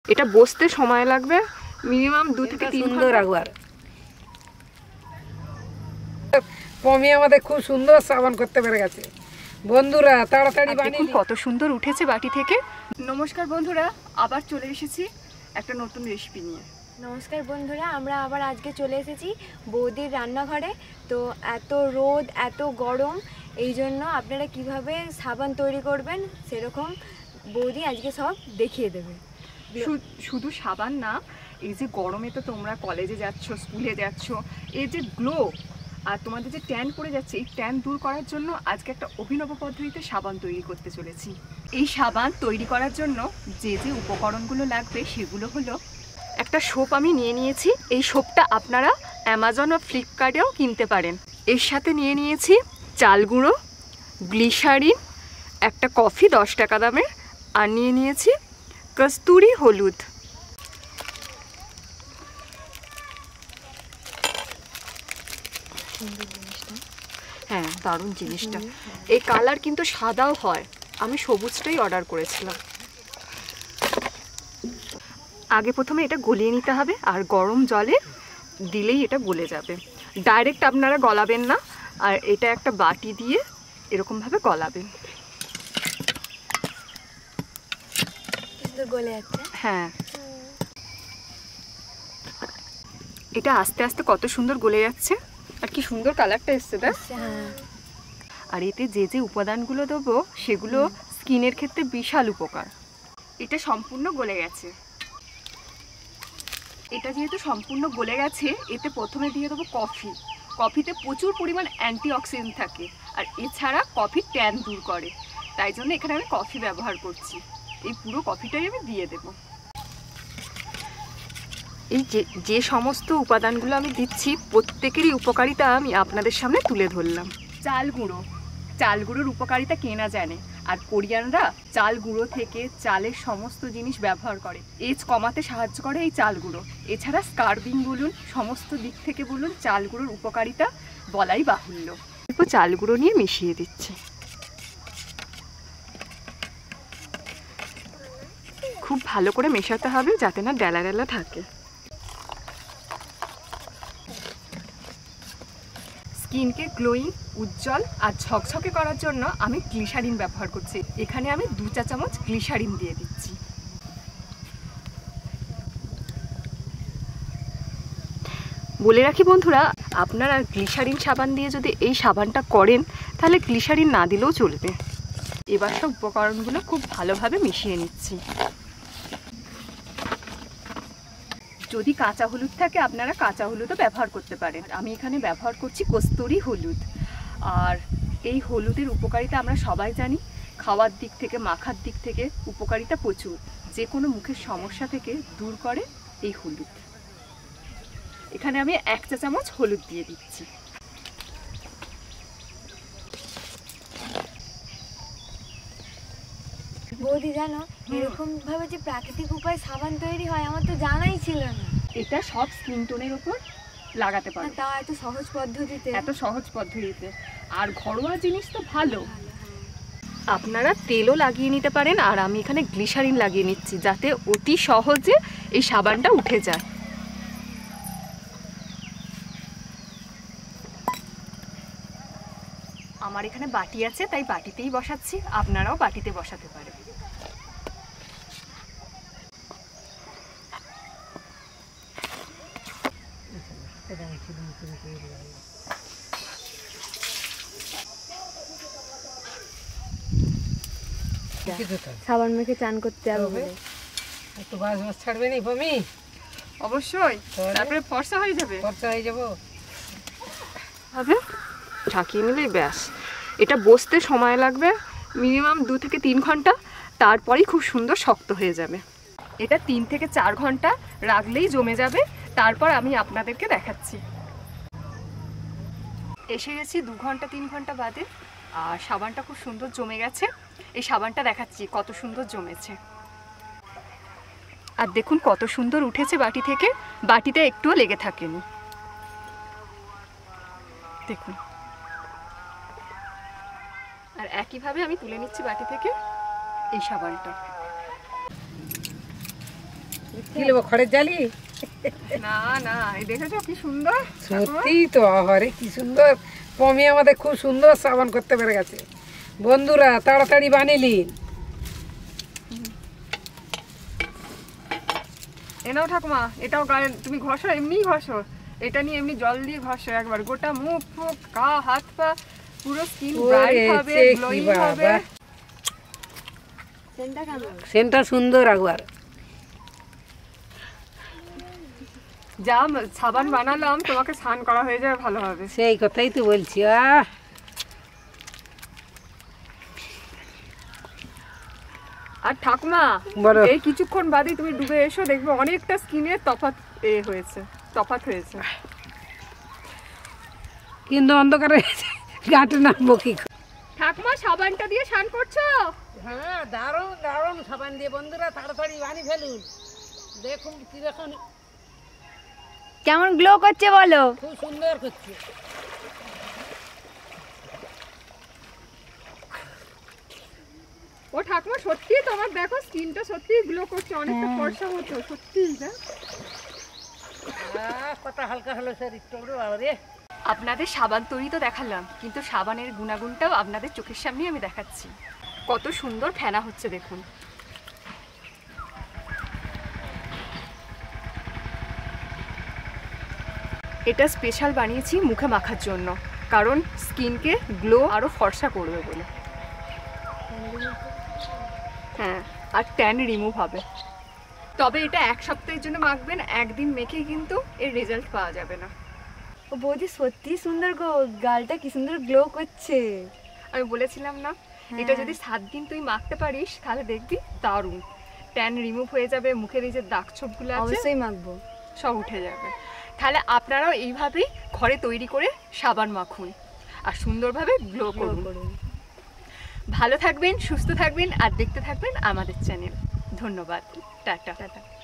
এটা বসতে সময় লাগবে মিনিমাম 2 থেকে 3 ঘন্টা। একবার পমি আমাদের খুব সুন্দর সাবান করতে পেরে গেছে। বন্ধুরা তাড়াতাড়ি বানিয়ে কত সুন্দর উঠেছে বাটি থেকে। নমস্কার বন্ধুরা, আবার চলে এসেছি একটা নতুন রেসিপি নিয়ে। নমস্কার বন্ধুরা, আমরা আবার আজকে চলে এসেছি বৌদির রান্নাঘরে। তো এত রোদ এত গরম, এই জন্য আপনারা কিভাবে সাবান তৈরি করবেন সেরকম বৌদি আজকে সব দেখিয়ে দেবে। শুধু সাবান না, এই যে গরমে তো তোমরা কলেজে যাচ্ছ, স্কুলে যাচ্ছ, এই যে গ্লো আর তোমাদের যে ট্যান পড়ে যাচ্ছে, এই ট্যান দূর করার জন্য আজকে একটা অভিনব পদ্ধতিতে সাবান তৈরি করতে চলেছি। এই সাবান তৈরি করার জন্য যে যে উপকরণগুলো লাগবে সেগুলো হলো, একটা সোপ আমি নিয়ে নিয়েছি। এই সোপটা আপনারা অ্যামাজন ও ফ্লিপকার্টেও কিনতে পারেন। এর সাথে নিয়ে নিয়েছি চাল গুঁড়ো, গ্লিসারিন, একটা কফি 10 টাকা দামের, আর নিয়ে নিয়েছি কস্তুরি হলুদ। হ্যাঁ, দারুণ জিনিসটা। এই কালার কিন্তু সাদাও হয়, আমি সবুজটাই অর্ডার করেছিলাম। আগে প্রথমে এটা গলিয়ে নিতে হবে, আর গরম জলে দিলেই এটা গলে যাবে। ডাইরেক্ট আপনারা গলাবেন না, আর এটা একটা বাটি দিয়ে এরকমভাবে গলাবেন। হ্যাঁ, এটা আস্তে আস্তে কত সুন্দর গলে যাচ্ছে, আর কি সুন্দর কালারটা এসছে দেখ। আর এতে যে যে উপাদানগুলো দেবো সেগুলো স্কিনের ক্ষেত্রে বিশাল উপকার। এটা সম্পূর্ণ গলে গেছে। এটা যেহেতু সম্পূর্ণ গলে গেছে, এতে প্রথমে দিয়ে দেবো কফি। কফিতে প্রচুর পরিমাণ অ্যান্টিঅক্সিডেন্ট থাকে, আর এছাড়া কফি ট্যান দূর করে, তাই জন্য এখানে আমি কফি ব্যবহার করছি। এই পুরো কফিটাই আমি দিয়ে দেব। এই যে সমস্ত উপাদানগুলো আমি দিচ্ছি প্রত্যেকেরই উপকারিতা আমি আপনাদের সামনে তুলে ধরলাম। চাল গুঁড়ো, চাল গুঁড়োর উপকারিতা কে না জানে। আর কোরিয়ানরা চাল গুঁড়ো থেকে চালের সমস্ত জিনিস ব্যবহার করে, এজ কমাতে সাহায্য করে এই চাল গুঁড়ো। এছাড়া স্কার্বিং বলুন, সমস্ত দিক থেকে বলুন, চাল গুঁড়োর উপকারিতা বলাই বাহুল্য। এরপর চাল গুঁড়ো নিয়ে মিশিয়ে দিচ্ছি। খুব ভালো করে মেশাতে হবে যাতে না ডেলা ডেলা থাকে। স্কিনকে গ্লোয়িং, উজ্জ্বল আর ঝকঝকে করার জন্য আমি গ্লিসারিন ব্যবহার করছি। এখানে আমি 2 চা চামচ গ্লিসারিন দিয়ে দিচ্ছি। বলে রাখি বন্ধুরা, আপনারা গ্লিসারিন সাবান দিয়ে যদি এই সাবানটা করেন তাহলে গ্লিসারিন না দিলেও চলবে। এবার সব উপকরণগুলো খুব ভালোভাবে মিশিয়ে নিচ্ছি। যদি কাঁচা হলুদ থাকে আপনারা কাঁচা হলুদও ব্যবহার করতে পারেন। আমি এখানে ব্যবহার করছি কস্তুরি হলুদ। আর এই হলুদের উপকারিতা আমরা সবাই জানি, খাওয়ার দিক থেকে, মাখার দিক থেকে উপকারিতা প্রচুর। যে কোনো মুখের সমস্যা থেকে দূর করে এই হলুদ। এখানে আমি 1 চা চামচ হলুদ দিয়ে দিচ্ছি। বৌদি জানো, এরকম ভাবে যে প্রাকৃতিক উপায়ে সাবান তৈরি হয় আমার তো জানাই ছিল না। এটা সব স্কিন টোনের উপর লাগাতে পারো, তাও এত সহজ পদ্ধতিতে। আর ঘরোয়া জিনিস তো ভালো। আপনারা তেলও লাগিয়ে নিতে পারেন, আর আমি এখানে গ্লিসারিন লাগিয়ে নিচ্ছি যাতে অতি সহজে এই সাবানটা উঠে যায়। আমার এখানে বাটি আছে তাই বাটিতেই বসাচ্ছি, আপনারাও বাটিতে বসাতে পারেন। সাবান মেখে চান করতে হবে, তো বাস বাস ছাড়বে না পমি? অবশ্যই, তারপরে ফর্সা হয়ে যাবে। ঢাকিয়ে নিলেই ব্যাস। এটা বসতে সময় লাগবে মিনিমাম 2 থেকে 3 ঘন্টা, তারপরেই খুব সুন্দর শক্ত হয়ে যাবে। এটা 3 থেকে 4 ঘন্টা রাখলেই জমে যাবে। তারপর আমি আপনাদেরকে দেখাচ্ছি। এসে গেছি 2 ঘন্টা 3 ঘন্টা বাদে, আর সাবানটা খুব সুন্দর জমে গেছে। এই সাবানটা দেখাচ্ছি কত সুন্দর জমেছে। আর দেখুন কত সুন্দর উঠেছে বাটি থেকে, বাটিতে একটুও লেগে থাকেনি। দেখুন, আর একইভাবে আমি তুলে নিচ্ছি বাটি থেকে এই সাবানটা। কি নেবো, খড়ের জালি? না না, এই দেখেছো কি সুন্দর। সত্যি তো, আরে কি সুন্দর। পমি আমাদের খুব সুন্দর সাবান করতে পেরে গেছে। বন্ধুরা তাড়াতাড়ি বানিয়ে নিন। এনাও ঠাকুমা, এটাও গায়ে তুমি ঘষো, এমনি ঘষো। এটা নিয়ে এমনি জল দিয়ে ঘষো একবার, গোটা মুখ ফুক গা হাত পা পুরো স্কিন ব্রাইট হবে, গ্লোয়িং হবে। সেন্টটা কেমন? সেন্টটা সুন্দর একবার। যা সাবান বানালাম তোমাকে স্নান করা হয়ে যাবে ভালোভাবে। সেই কথাই তো বলছি। আর ঠাকুমা বলো। এই কিছুক্ষণ বাদে তুমি ডুবে এসো, দেখবে অনেকটা স্কিনের তফাৎ হয়েছে। কিন্তু অন্ধকারে গাটে নামবো কি? ঠাকুমা সাবানটা দিয়ে স্নান করছো? হ্যাঁ, দারুণ দারুণ সাবান দিয়ে। বন্ধুরা তাড়াতাড়ি বানিয়ে ফেলুন। দেখুন কি দেখুন, কেমন গ্লো করছে বলো? খুব সুন্দর করছে। ও ঠাকুমা সত্যি তোমার দেখো স্কিনটা সত্যি গ্লো করছে, অনেকটা ফর্সা মতো সত্যি না? কথা হালকা হলো স্যার একটু রে। আপনাদের সাবান তৈরি তো দেখালাম, কিন্তু সাবানের গুণাগুণটাও আপনাদের চোখের সামনেই আমি দেখাচ্ছি। কত সুন্দর ফেনা হচ্ছে দেখুন। এটা স্পেশাল বানিয়েছি মুখে মাখার জন্য, কারণ স্কিনকে গ্লো আরও ফর্সা করবে বলে। হ্যাঁ, আর ট্যান রিমুভ হবে। তবে এটা 1 সপ্তাহের জন্য মাখবেন, একদিন মেখে কিন্তু এর রেজাল্ট পাওয়া যাবে না। ও বৌদি সত্যি সুন্দর গো, গালটা কি সুন্দর গ্লো করছে। আমি বলেছিলাম না, এটা যদি 7 দিন তুই মাখতে পারিস তাহলে দেখবি দারুণ ট্যান রিমুভ হয়ে যাবে, মুখের এই যে দাগ ছোপগুলো আছে অবশ্যই মাখবো, সব উঠে যাবে। তাহলে আপনারাও এইভাবেই ঘরে তৈরি করে সাবান মাখুন আর সুন্দরভাবে গ্লো করুন। ভালো থাকবেন, সুস্থ থাকবেন আর দেখতে থাকবেন আমাদের চ্যানেল। ধন্যবাদ, টাটা।